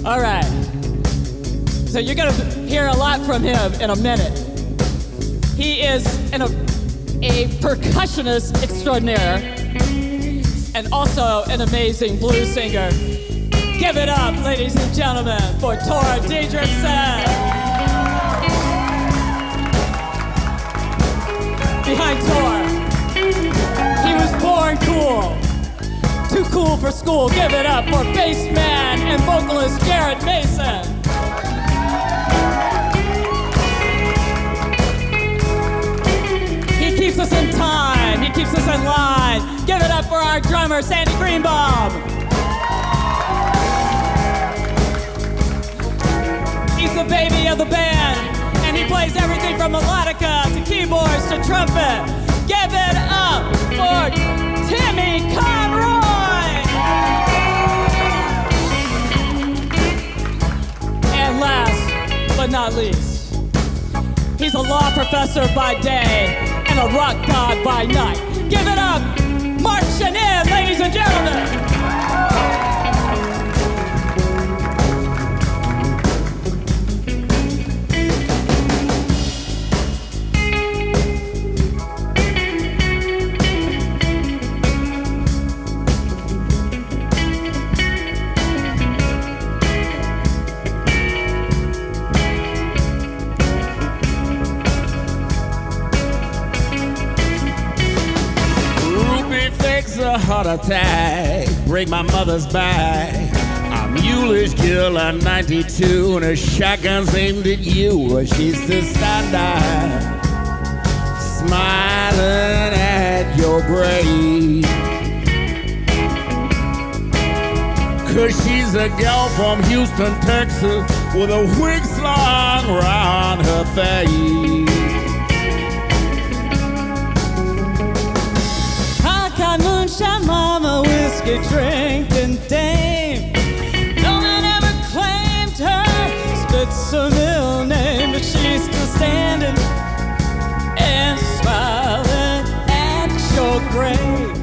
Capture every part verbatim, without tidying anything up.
All right. So you're gonna hear a lot from him in a minute. He is an, a, a percussionist extraordinaire and also an amazing blues singer. Give it up, ladies and gentlemen, for Tor Diedrichsen. Behind Tor, he was born cool. Too cool for school. Give it up for bass man and vocalist Jared Mason. He keeps us in time. He keeps us in line. Give it up for our drummer, Sandy Greenbaum. He's the baby of the band, and he plays everything from melodica to keyboards to trumpet. Give it up for Timmy Conroy. And last but not least, he's a law professor by day and a rock god by night. Give it up, Mark Chenin, ladies and gentlemen. A heart attack, break my mother's back. I'm Mulish girl, I'm ninety-two, and her shotgun's aimed at you. She's still stand there, smiling at your grave. Cause she's a gal from Houston, Texas, with a wig slung around her face. Moonshine mama, whiskey drinking dame. No one ever claimed her, spits her middle name, but she's still standing and smiling at your grave.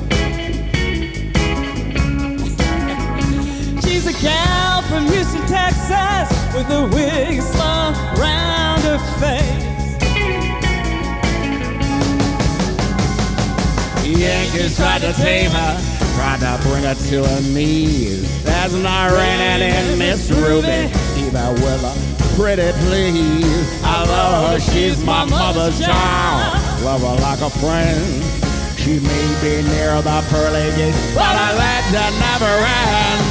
She's a gal from Houston, Texas, with a wig slung round her face. Yankees tried to tame her, tried to bring her to her knees. There's no raining in Miss Ruby, even with a pretty please. I love her, she's my mother's child. Love her like a friend. She may be near the pearly gate, but I let her never end.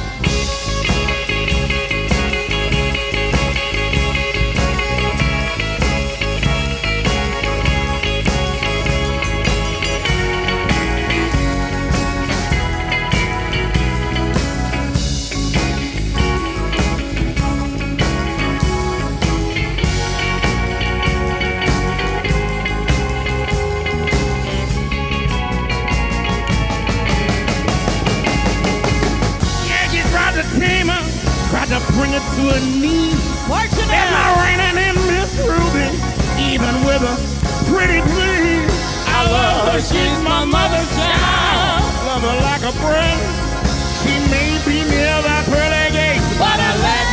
Tried to bring her to her knees. Marching There's no raining in Miss Ruby, even with a pretty please. I love her, she's my mother's child. Love her like a friend. She may be near that pearly gate, but I let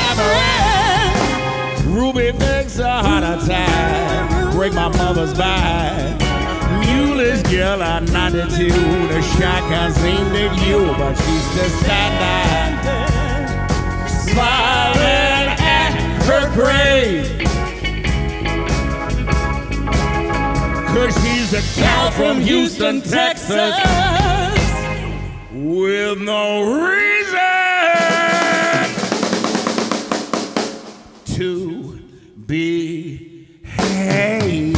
her never end. Ruby makes a heart attack, break my mother's back. Mulish girl at ninety-two, the shotgun's aimed at you, but she's still standing, smiling at her grave. Cause she's a gal from Houston, Texas, with no reason to be hated.